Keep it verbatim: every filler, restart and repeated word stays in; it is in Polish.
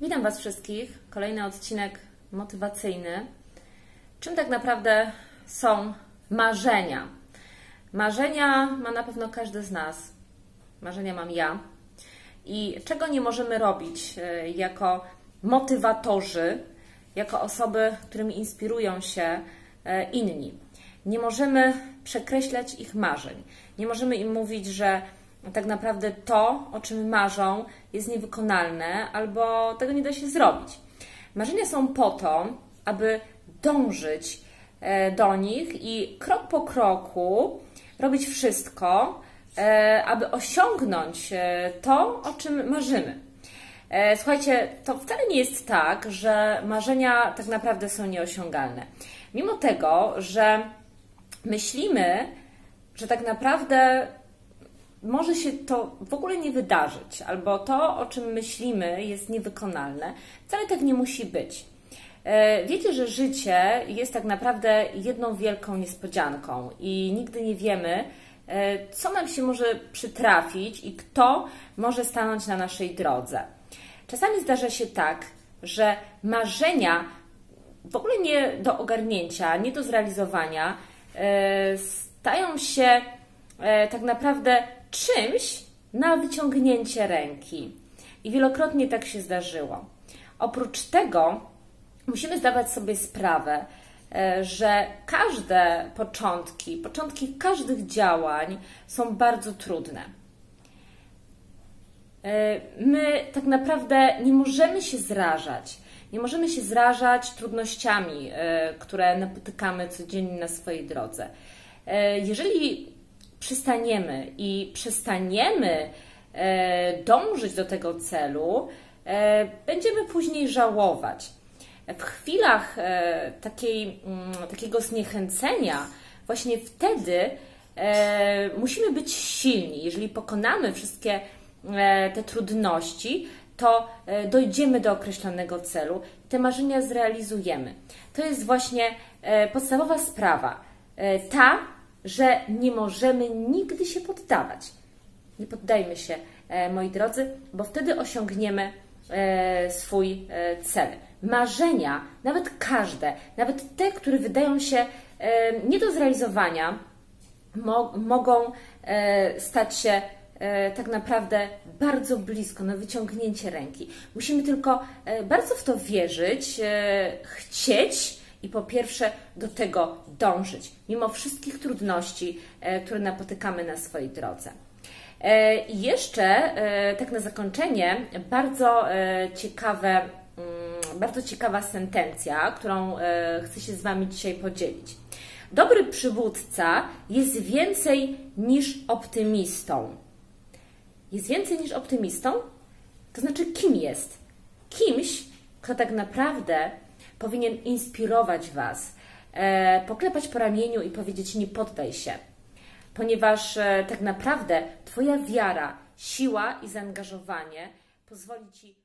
Witam Was wszystkich. Kolejny odcinek motywacyjny. Czym tak naprawdę są marzenia? Marzenia ma na pewno każdy z nas. Marzenia mam ja. I czego nie możemy robić jako motywatorzy, jako osoby, którymi inspirują się inni? Nie możemy przekreślać ich marzeń. Nie możemy im mówić, że tak naprawdę to, o czym marzą, jest niewykonalne albo tego nie da się zrobić. Marzenia są po to, aby dążyć do nich i krok po kroku robić wszystko, aby osiągnąć to, o czym marzymy. Słuchajcie, to wcale nie jest tak, że marzenia tak naprawdę są nieosiągalne. Mimo tego, że myślimy, że tak naprawdę może się to w ogóle nie wydarzyć, albo to, o czym myślimy, jest niewykonalne, wcale tak nie musi być. Wiecie, że życie jest tak naprawdę jedną wielką niespodzianką i nigdy nie wiemy, co nam się może przytrafić i kto może stanąć na naszej drodze. Czasami zdarza się tak, że marzenia w ogóle nie do ogarnięcia, nie do zrealizowania stają się tak naprawdę czymś na wyciągnięcie ręki. I wielokrotnie tak się zdarzyło. Oprócz tego musimy zdawać sobie sprawę, że każde początki, początki każdych działań są bardzo trudne. My tak naprawdę nie możemy się zrażać. Nie możemy się zrażać trudnościami, które napotykamy codziennie na swojej drodze. Jeżeli przystaniemy i przestaniemy dążyć do tego celu, będziemy później żałować. W chwilach takiej, takiego zniechęcenia, właśnie wtedy musimy być silni. Jeżeli pokonamy wszystkie te trudności, to dojdziemy do określonego celu i te marzenia zrealizujemy. To jest właśnie podstawowa sprawa. Ta, że nie możemy nigdy się poddawać. Nie poddajmy się, moi drodzy, bo wtedy osiągniemy swój cel. Marzenia, nawet każde, nawet te, które wydają się nie do zrealizowania, mo mogą stać się tak naprawdę bardzo blisko, na wyciągnięcie ręki. Musimy tylko bardzo w to wierzyć, chcieć i po pierwsze do tego dążyć, mimo wszystkich trudności, które napotykamy na swojej drodze. I jeszcze tak na zakończenie bardzo ciekawe, bardzo ciekawa sentencja, którą chcę się z Wami dzisiaj podzielić. Dobry przywódca jest więcej niż optymistą. Jest więcej niż optymistą? To znaczy kim jest? Kimś, kto tak naprawdę powinien inspirować Was, e, poklepać po ramieniu i powiedzieć: nie poddaj się, ponieważ e, tak naprawdę Twoja wiara, siła i zaangażowanie pozwoli Ci